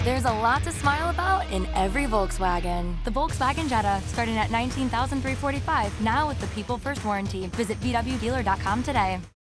There's a lot to smile about in every Volkswagen. The Volkswagen Jetta, starting at $19,345, now with the People First warranty. Visit VWDealer.com today.